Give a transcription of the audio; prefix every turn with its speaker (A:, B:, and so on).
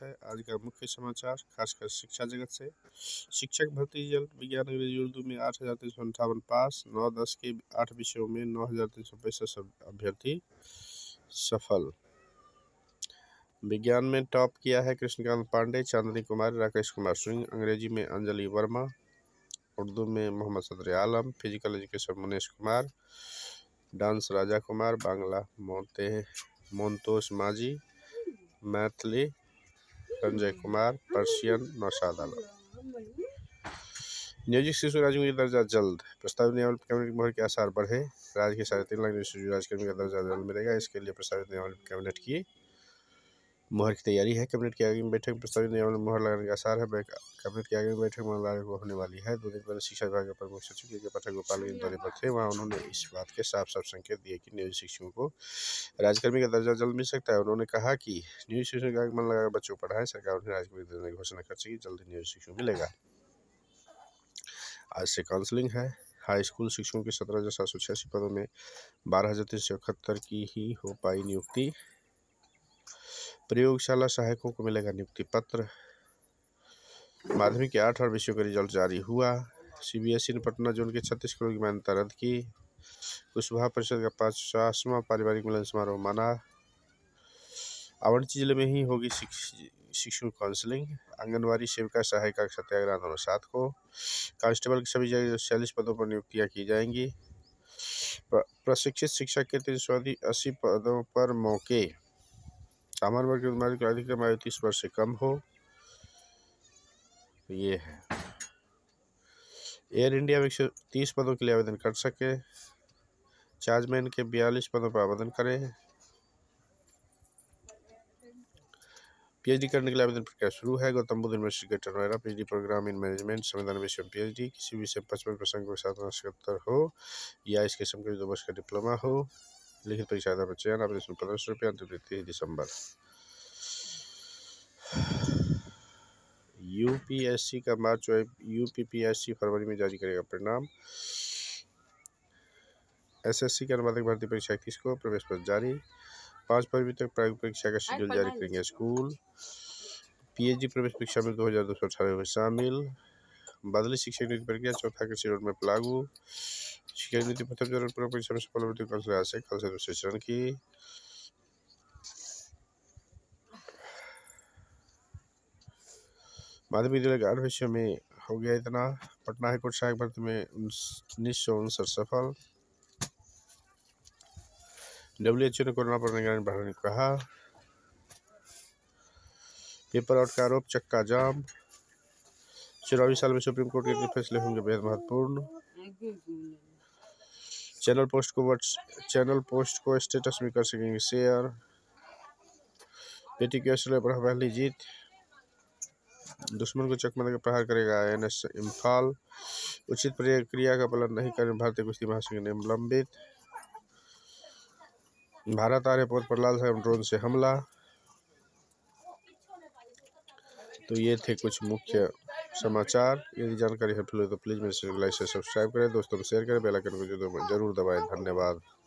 A: है। आज का मुख्य समाचार खासकर शिक्षा जगत से। शिक्षक भर्ती जल्द, विज्ञान अंग्रेजी उर्दू में 8,358 पास, 9-10 के 8 विषयों में 9,365 अभ्यर्थी सफल। विज्ञान में टॉप किया है कृष्णकांत पांडे, चांदनी कुमार, राकेश कुमार सिंह, अंग्रेजी में अंजलि वर्मा, उर्दू में Mohammad Sadar Alam, physical education Munesh Kumar, dance Raja Kumar, Bangla Montosh Maji, Maithili Sanjay Kumar, Persian Naushad Alam. नियोजित शिशु राज्यकर्मी का दर्जा जल्द, प्रस्तावित नियमावली कैबिनेट की मोहर के आसार बढ़े। राज्य के 3.5 लाख शिशु राज्यकर्मी का दर्जा जल्द मिलेगा। इसके लिए प्रस्तावित नियमावली कैबिनेट की मोहर की तैयारी है। कैबिनेट की आगामी बैठक में प्रस्तावित नियमावली में मोहर लगाने के आसार है। कैबिनेट की आगामी बैठक मंगलवार को होने वाली है। 2 दिन पहले शिक्षा विभाग के प्रमुख सचिव के पाठक गोपालगंज दौरे पर थे। वहां उन्होंने इस बात के साफ संकेत दिए कि नियोजित शिक्षकों को राज्यकर्मी का दर्जा जल्द मिल सकता है। उन्होंने कहा कि नियोजित शिक्षकों का मन लगाकर बच्चों को पढ़ाएं। सरकार उन्हें राज्यकर्मी देने की घोषणा कर सकी, जल्द नियोजित शिक्षकों मिलेगा। आज से काउंसलिंग है। हाई स्कूल शिक्षकों के 17,786 पदों में 12,371 की ही हो पाई नियुक्ति। प्रयोगशाला सहायकों को मिलेगा नियुक्ति पत्र। माध्यमिक के 8 और विषयों का रिजल्ट जारी हुआ। सीबीएसई ने पटना जोन के 36 करोड़ की मान्यता रद्द की। कुशवाहा परिषद का 50वां पारिवारिक मिलन समारोह माना। आवंटी जिले में ही होगी शिक्षकों काउंसलिंग। आंगनबाड़ी सेविका सहायिका सत्याग्रह आंदोलन 7 को। कांस्टेबल की सभी जगह 46 पदों पर नियुक्तियां की जाएंगी। प्रशिक्षित शिक्षक के 380 पदों पर मौके। सामान्य वर्ग के उम्मीदवार की अधिकतम आयु 30 वर्ष से कम हो। ये है। एयर इंडिया में 130 पदों के लिए आवेदन कर सके। चार्जमैन के 42 पदों पर आवेदन करें। पीएचडी करने के लिए आवेदन प्रक्रिया शुरू है। Gautam Buddha university greater Noida PhD program in management संविधान विषय में पीएचडी, किसी भी विषय 55 प्रसंगों के साथ 77 हो या इसके समकक्ष 2 वर्ष का डिप्लोमा हो। लिखित परीक्षा आधार पर चयन। आवेदन 1500 रुपये। अंतिम तिथि 30 दिसंबर। यूपीएससी का मार्च और यूपीपीएससी फरवरी में जारी करेगा परिणाम। एसएससी के अनुवादक भर्ती परीक्षा 31 को। प्रवेश पत्र जारी। 5 फरवरी तक प्रायोगिक परीक्षा का शेड्यूल जारी करेंगे स्कूल। पीएचडी प्रवेश परीक्षा में 2,218 हुए शामिल। बदली शिक्षक नीति प्रक्रिया चौथा कृषि रोड मैप लागू। शिक्षक नीति प्रथम चरण पूर्व परीक्षा में सफल अभ्यर्थियों को कल से दूसरे चरण की। माध्यमिक विद्यालय के 8 विषयों में हो गया इतना। पटना हाईकोर्ट सहायक भर्ती में 1959 सफल। WHO ने कोरोना पर निगरानी बढ़ाने को कहा। पेपर आउट का आरोप, चक्का जाम। 24 साल में सुप्रीम कोर्ट के फैसले होंगे बेहद महत्वपूर्ण। चैनल पोस्ट को स्टेटस में कर सकेंगे शेयर। बेटी के ऑस्ट्रेलिया पर पहली जीत। दुश्मन को चकमा देकर प्रहार करेगा INS इम्फाल। उचित प्रक्रिया का पालन नहीं करने भारतीय कुश्ती महासंघ ने निलंबित। भारत आर्यभट्ट पर लाल सागर ड्रोन से हमला। तो ये थे कुछ मुख्य समाचार। यदि जानकारी हेल्पफुल हो तो प्लीज़ मेरे चैनल को लाइक से सब्सक्राइब करें, दोस्तों को शेयर करें, बेल आइकन को जरूर दबाएं। धन्यवाद।